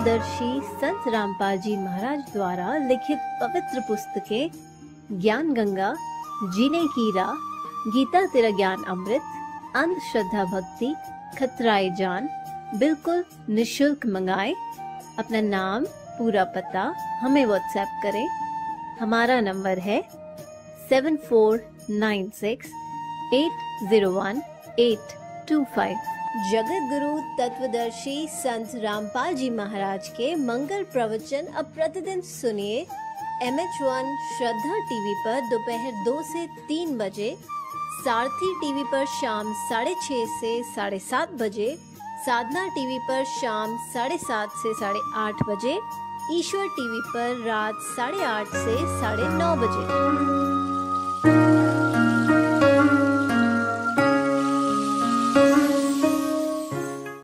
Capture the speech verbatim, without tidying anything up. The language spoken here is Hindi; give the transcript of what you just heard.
तत्वदर्शी संत रामपाल जी महाराज द्वारा लिखित पवित्र पुस्तकें ज्ञान गंगा, जीने की राह, गीता तेरा ज्ञान अमृत, अंधश्रद्धा भक्ति, खतराए जान बिल्कुल निशुल्क मंगाएं। अपना नाम, पूरा पता हमें व्हाट्सएप करें। हमारा नंबर है seven four nine six eight zero one eight two five. जगत गुरु तत्वदर्शी संत रामपाल जी महाराज के मंगल प्रवचन अब प्रतिदिन सुनिए M H one Shraddha TV पर दोपहर दो से तीन बजे, सारथी टीवी पर शाम साढ़े छः से साढ़े सात बजे, साधना टीवी पर शाम साढ़े सात से साढ़े आठ बजे, ईश्वर टीवी पर रात साढ़े आठ से साढ़े नौ बजे।